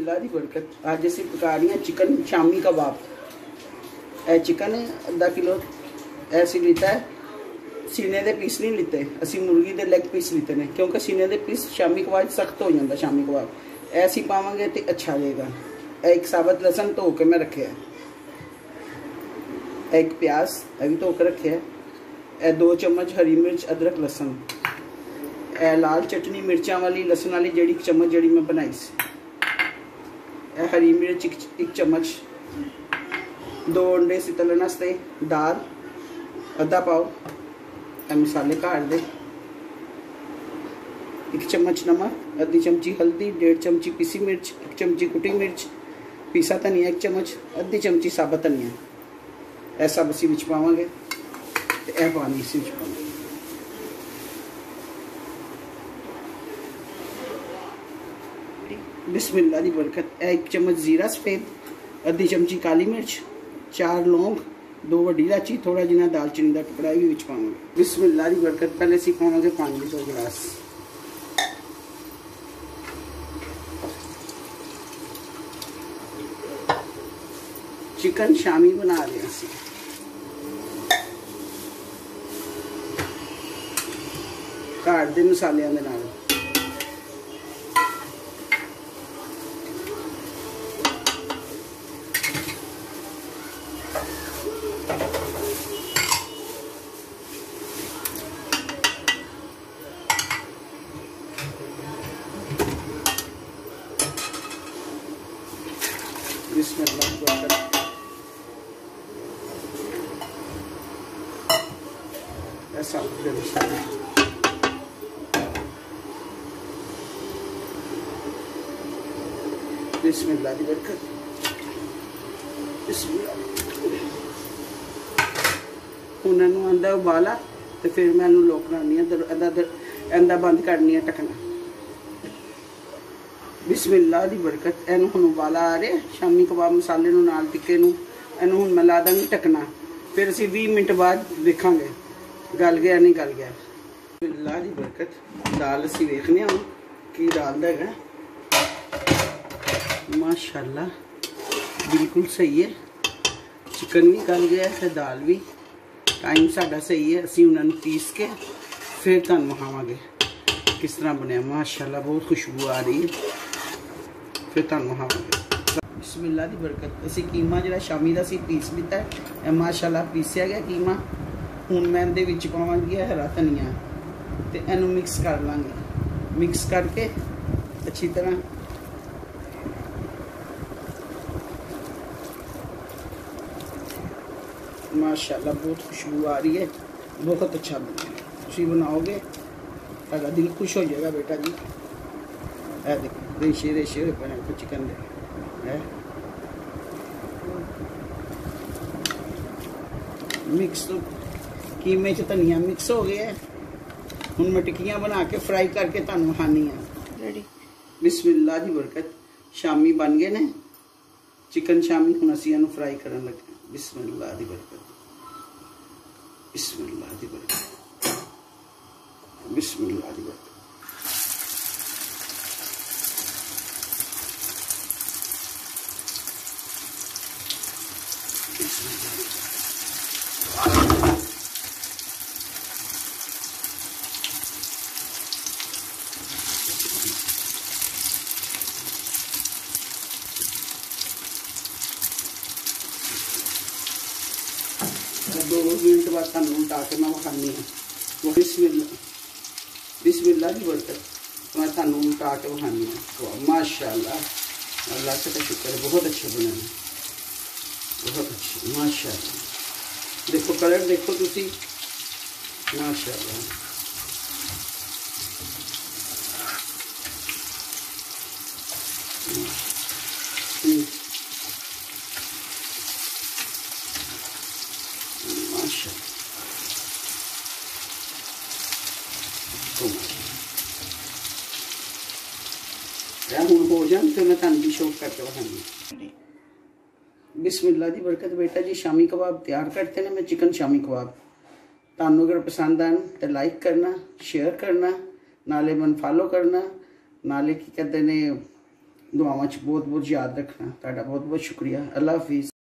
बिस्मिल्लाह दी बरकत। अज असीं पका रही हैं चिकन शामी कबाब। यह चिकन आधा किलो ऐसी लीता है, सीने के पीस नहीं लीते, असी मुर्गी के लैग पीस लीते हैं क्योंकि सीने के पीस शामी कबाब सख्त हो जाता। शामी कबाब ऐसी पावांगे तो अच्छा रहेगा। एक साबत लसन धो के मैं रखे है, एक प्याज यह भी धो के रखे है, यह 2 चम्मच हरी मिर्च अदरक लसन, यह लाल चटनी मिर्चा वाली लसन वाली जी चम्मच जी मैं बनाई सी, यह हरी मिर्च 1 चम्मच, 2 अंडे से तलन वास्ते, दाल अद्धा पाव, मसाले घर दे, 1 चम्मच नमक, आधी चमची हल्दी, 1.5 चमची पीसी मिर्च, 1 चमची कुटी मिर्च, पीसा धनिया 1 चम्मच, आधी चमची साबत धनिया। यह सब असी विच पावांगे ते यह पानी इस विच पावांगे। बिस्मिल्लाह दी बरकत। 1 चम्मच जीरा सफेद, आधी चमची काली मिर्च, 4 लौंग, 2 वड्डी इलायची, थोड़ा जिना दालचीनी का टुकड़ा भी विच पावांगे। बिस्मिल्लाह दी बरकत। पहले असीं पावांगे पानी 2 गिलास। चिकन शामी बना रहे हैं असीं। घर दे मसालियां दे नाल। ऐसा बिस्मिल्लाह दी बरकत। हुण इहनूं आंदा उबाला तो फिर मैं इहनूं लोक लानी इंदा बंद करनी है ढकना। बिस्मिल्लाह दी बरकत। इहनूं हुण उबाला आ रहा, शामी कबाब मसाले नूं नाल टिक्के नूं इहनूं हुण मैं ला दांगी ढकना, फिर असीं 20 मिनट बाद वेखांगे गल गया नहीं गल गया। बिस्मिल्लाह दी बरकत। दाल असीं वेखने हुण की दाल दा है। माशाल्लाह बिल्कुल सही है, चिकन भी गल गया है, दाल भी। टाइम साडा सही है। असीं उन्हां नूं पीस के फिर तुहानूं विखावांगे किस तरह बनया। माशाल्लाह बहुत खुशबू आ रही है, फिर तुहानूं विखावांगे। बिस्मिल्लाह दी बरकत। असीं कीमा जिहड़ा शामी दा असीं पीस लिता है, माशाल्लाह पीसिया गया कीमा। हुण मैं इहदे विच पावांगी हरा धनिया ते इहनूं मिक्स कर लांगे। मिक्स करके अच्छी तरह माशाल्लाह बहुत खुशबू आ रही है, बहुत अच्छा बना है। तुम बनाओगे तो दिल खुश हो जाएगा बेटा जी। है देखो रेशे रेशे हुए पे चिकन दे। मिक्स तो कीमे च धनिया मिक्स हो गया है। हुण मैं टिक्कियां बना के फ्राई करके तुहानूं खानी है। रेडी। बिस्मिल्लाह दी बरकत। शामी बन गए ने चिकन शामी। हुण असीं इहनूं फ्राई करन लगे। बिस्मिल्लाह दी बरकत। बिस्मिल्लाह दी बरकत। बिस्मिल्लाह दी बरकत। दो मिनट बाद तुहानूं उल्टा के मैं विखानी है। बिस्मिल्लाह दी बरकत। मैं तुहानूं उल्टा के विखानी है। माशाल्लाह अल्लाह का शुक्र है, बहुत अच्छे बने हैं, बहुत अच्छे माशाल्लाह। देखो कलर देखो तुसी, माशाल्लाह। हो जाए फिर मैं तुहानूं शौक करके विखानी। बिस्मिल्लाह दी बरकत। बेटा जी शामी कबाब तैयार करते हैं मैं चिकन शामी कबाब। तुहानूं अगर पसंद आन तो लाइक करना, शेयर करना, नाले मन फॉलो करना, नाले की कहते ने ਦੁਆਵਾਂ 'ਚ ਬਹੁਤ ਬਹੁਤ ਯਾਦ ਰੱਖਣਾ। ਤੁਹਾਡਾ ਬਹੁਤ ਬਹੁਤ ਸ਼ੁਕਰੀਆ। ਅੱਲਾ ਹਾਫਿਜ਼।